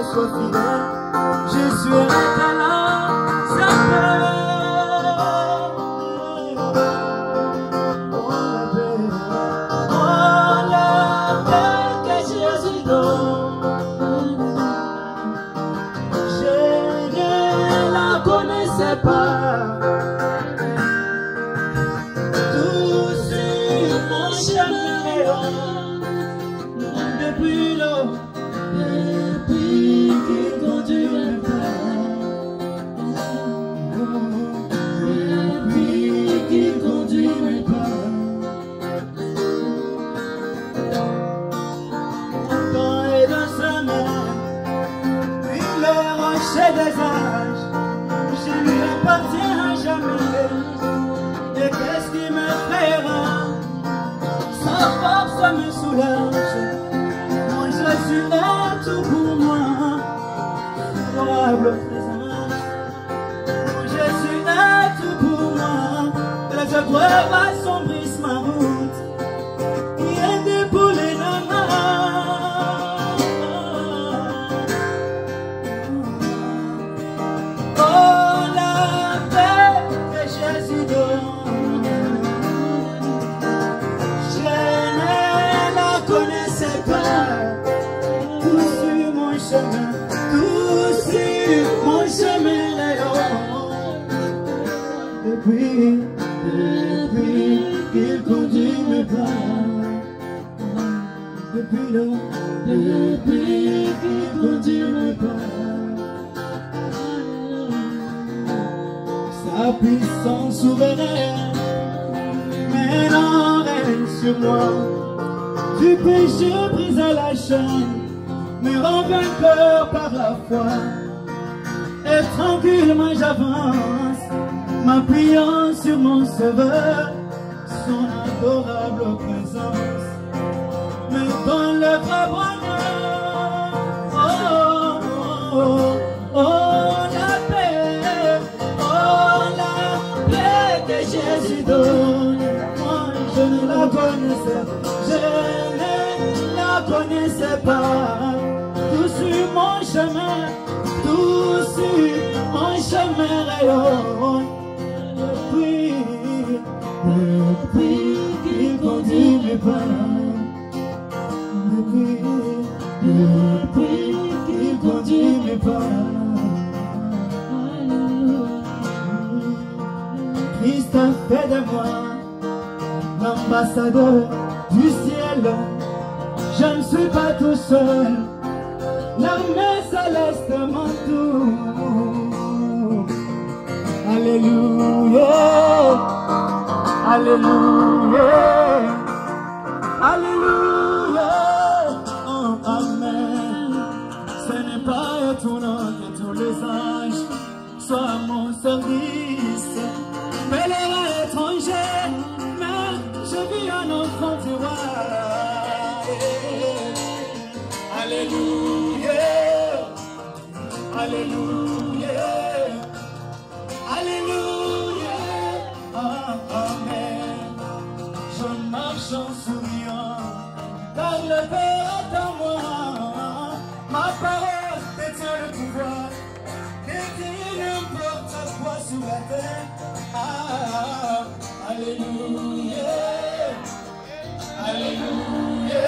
sois fidèle. Je suis un talent, ça peut. Assombrisse ma route, rien d'épaulé oh, la paix que Jésus donne, je ne la connaissais pas. Tout sur mon chemin, tout sur mon chemin, depuis qu'il conduit mes pas, depuis qu'il conduit mes pas, sa puissance souveraine maintenant règne sur moi. Du péché brise à la chaîne, me rend vainqueur par la foi, et tranquillement j'avance, m'appuyant sur mon Sauveur. Son adorable présence me donne le vrai bonheur. Oh, oh, oh, oh, la paix que Jésus donne. Moi, je ne la connaissais pas. Tout sur mon chemin, tout sur mon chemin rayonne. Depuis qu'il conduit mes pas, depuis qu'il conduit mes pas, Christ a fait de moi l'ambassadeur du ciel. Je ne suis pas tout seul, l'armée céleste m'entoure. Alléluia. Alléluia, Alléluia, oh, Amen. Ce n'est pas étonnant que tous les anges soient à mon service. Pèlerin étranger, mais je vis un enfant du roi. Alléluia, Alléluia, Alléluia, oh, amen. Je marche en souriant, car le Père est en moi. Ma parole détient le pouvoir, détient n'importe quoi sur la terre. Ah, alléluia, alléluia,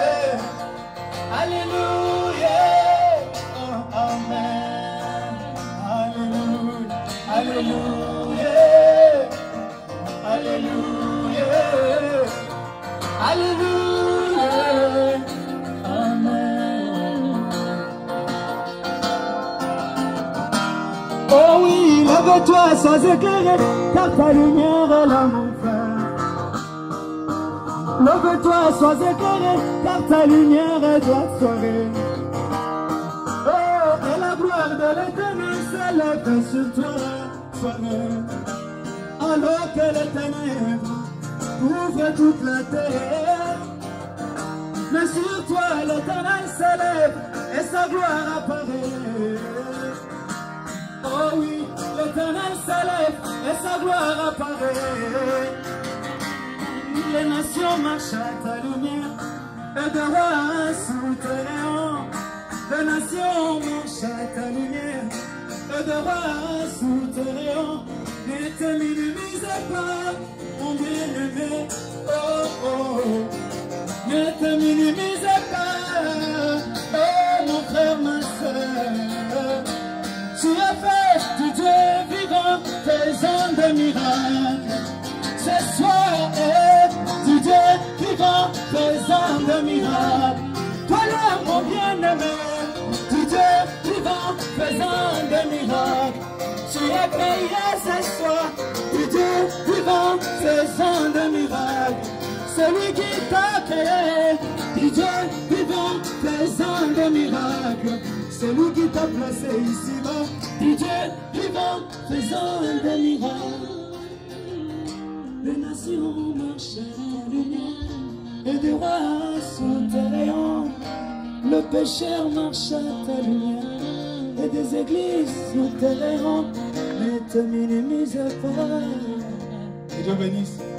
alléluia, oh, amen. Alléluia, alléluia, alléluia, alléluia, amen. Oh oui, lève-toi sans éclairer, car ta lumière est là, mon frère. Lève-toi sans éclairer, car ta lumière est de la soirée. Oh, et la gloire de l'Éternel s'élève sur toi, soirée. Alors que les ténèbres couvrent toute la terre, mais sur toi l'Éternel s'élève et sa gloire apparaît. Oh oui, l'Éternel s'élève et sa gloire apparaît. Les nations marchent à ta lumière, et de roi sous tes rayons, Les nations marchent à ta lumière, le droit sous tes rayons. Ne te minimise pas, mon bien-aimé, oh oh. Ne te minimise pas, oh mon frère, ma soeur. Tu as fait du Dieu vivant, faisant des miracles. Ce soir est du Dieu vivant, faisant des miracles. Toi là, mon bien-aimé, du Dieu vivant, faisant des miracles. Tu es créé ce soir, du Dieu vivant, faisant des miracles. Celui qui t'a créé, du Dieu vivant, faisant des miracles. Celui qui t'a placé ici-bas, du Dieu vivant, faisant des miracles. Les nations marchent à la lumière, et des rois sous tes rayons. Le pécheur marche à ta lumière, et des églises sous tes rayons. Ne te minimise pas. Que Dieu bénisse.